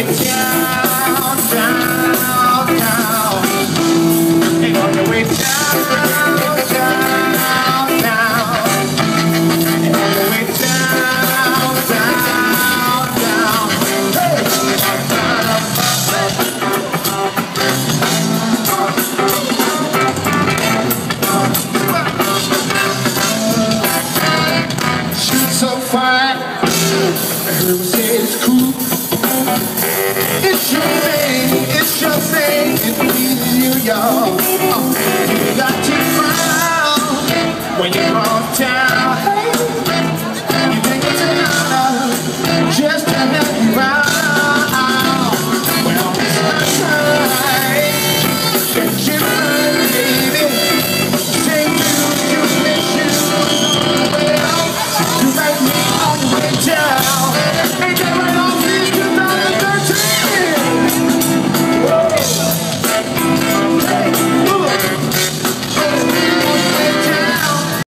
way down, down, down. And on your way down, down, down. And on your way down, down, down. Hey! She's so fine. Everyone say it's cool. It's your thing, it pleases you, y'all.